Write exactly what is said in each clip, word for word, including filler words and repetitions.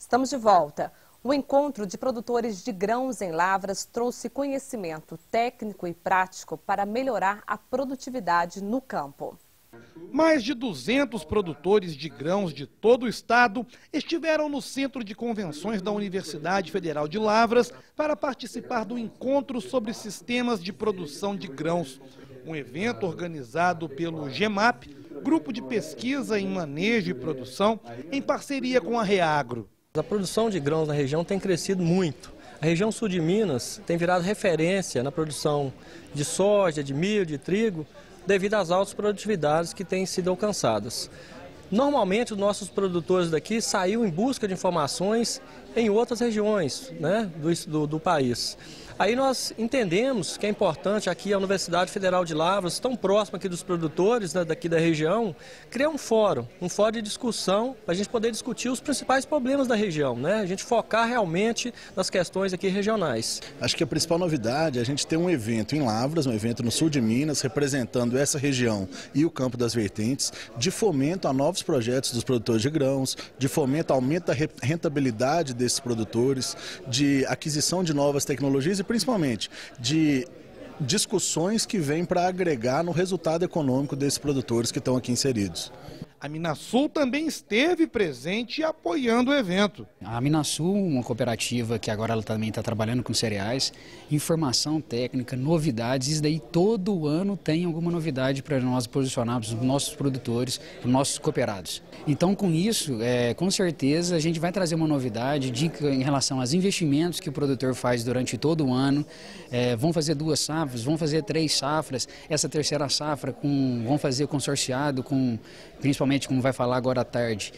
Estamos de volta. O encontro de produtores de grãos em Lavras trouxe conhecimento técnico e prático para melhorar a produtividade no campo. Mais de duzentos produtores de grãos de todo o estado estiveram no Centro de Convenções da Universidade Federal de Lavras para participar do encontro sobre sistemas de produção de grãos. Um evento organizado pelo GEMAP, Grupo de Pesquisa em Manejo e Produção, em parceria com a Reagro. A produção de grãos na região tem crescido muito. A região sul de Minas tem virado referência na produção de soja, de milho, de trigo, devido às altas produtividades que têm sido alcançadas. Normalmente, os nossos produtores daqui saíram em busca de informações em outras regiões, né, do, do, do país. Aí nós entendemos que é importante aqui a Universidade Federal de Lavras, tão próxima aqui dos produtores, né, daqui da região, criar um fórum, um fórum de discussão para a gente poder discutir os principais problemas da região, né? A gente focar realmente nas questões aqui regionais. Acho que a principal novidade é a gente ter um evento em Lavras, um evento no sul de Minas, representando essa região e o Campo das Vertentes, de fomento a novos projetos dos produtores de grãos, de fomento ao aumento da rentabilidade desses produtores, de aquisição de novas tecnologias e principalmente de discussões que vêm para agregar no resultado econômico desses produtores que estão aqui inseridos. A Minasul também esteve presente e apoiando o evento. A Minasul, uma cooperativa que agora ela também está trabalhando com cereais, informação técnica, novidades, isso daí todo ano tem alguma novidade para nós posicionarmos os nossos produtores, os nossos cooperados. Então com isso, é, com certeza a gente vai trazer uma novidade de, em relação aos investimentos que o produtor faz durante todo o ano. É, vão fazer duas safras, vão fazer três safras, essa terceira safra com, vão fazer consorciado com, principalmente como vai falar agora à tarde,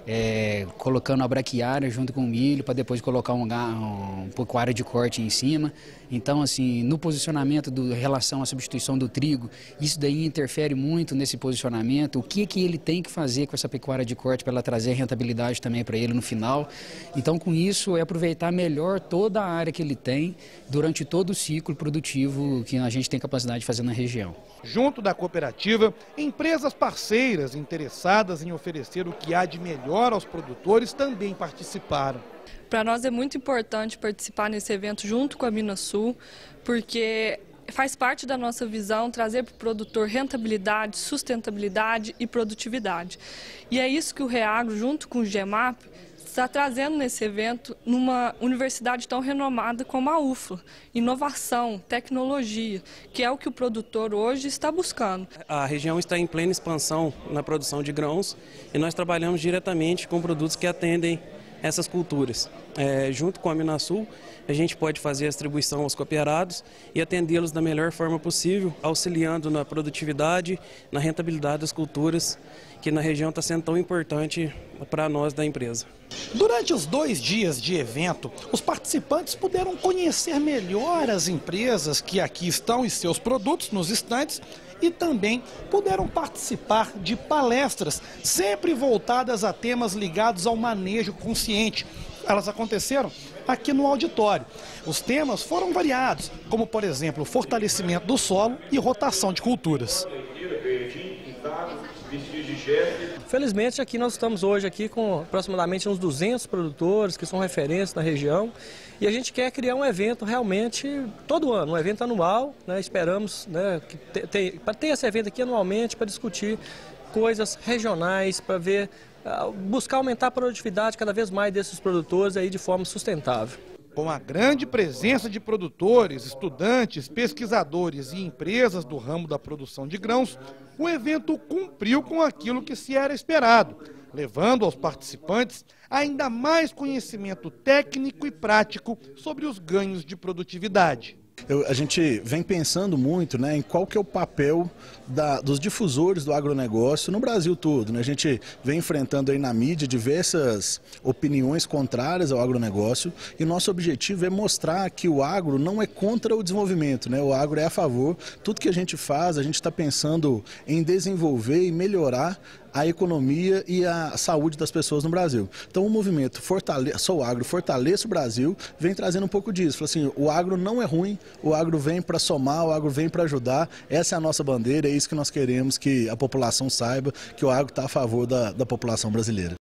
é, colocando a braquiária junto com o milho para depois colocar um, um, um pecuária de corte em cima. Então, assim, no posicionamento do, em relação à substituição do trigo, isso daí interfere muito nesse posicionamento. O que, que ele tem que fazer com essa pecuária de corte para ela trazer rentabilidade também para ele no final. Então, com isso, é aproveitar melhor toda a área que ele tem durante todo o ciclo produtivo que a gente tem capacidade de fazer na região. Junto da cooperativa, empresas parceiras interessadas em oferecer o que há de melhor aos produtores também participaram. Para nós é muito importante participar nesse evento junto com a Minasul, porque faz parte da nossa visão trazer para o produtor rentabilidade, sustentabilidade e produtividade. E é isso que o Reagro, junto com o GEMAP, está trazendo nesse evento numa universidade tão renomada como a U F L A. Inovação, tecnologia, que é o que o produtor hoje está buscando. A região está em plena expansão na produção de grãos e nós trabalhamos diretamente com produtos que atendem essas culturas. É, junto com a Minasul, a gente pode fazer a distribuição aos cooperados e atendê-los da melhor forma possível, auxiliando na produtividade, na rentabilidade das culturas, que na região está sendo tão importante para nós da empresa. Durante os dois dias de evento, os participantes puderam conhecer melhor as empresas que aqui estão e seus produtos nos estandes e também puderam participar de palestras sempre voltadas a temas ligados ao manejo consciente. Elas aconteceram aqui no auditório. Os temas foram variados, como por exemplo, fortalecimento do solo e rotação de culturas. Felizmente aqui nós estamos hoje aqui com aproximadamente uns duzentos produtores que são referências na região e a gente quer criar um evento realmente todo ano, um evento anual, né? Esperamos, né, que te, te, para ter esse evento aqui anualmente para discutir coisas regionais, para ver, uh, buscar aumentar a produtividade cada vez mais desses produtores aí de forma sustentável. Com a grande presença de produtores, estudantes, pesquisadores e empresas do ramo da produção de grãos, o evento cumpriu com aquilo que se era esperado, levando aos participantes ainda mais conhecimento técnico e prático sobre os ganhos de produtividade. Eu, a gente vem pensando muito, né, em qual que é o papel da, dos difusores do agronegócio no Brasil todo, né? A gente vem enfrentando aí na mídia diversas opiniões contrárias ao agronegócio e nosso objetivo é mostrar que o agro não é contra o desenvolvimento, né? O agro é a favor. Tudo que a gente faz, a gente está pensando em desenvolver e melhorar a economia e a saúde das pessoas no Brasil. Então o movimento Fortale... Sou Agro, Fortaleça o Brasil, vem trazendo um pouco disso. Fala assim, o agro não é ruim, o agro vem para somar, o agro vem para ajudar. Essa é a nossa bandeira, é isso que nós queremos que a população saiba, que o agro está a favor da, da população brasileira.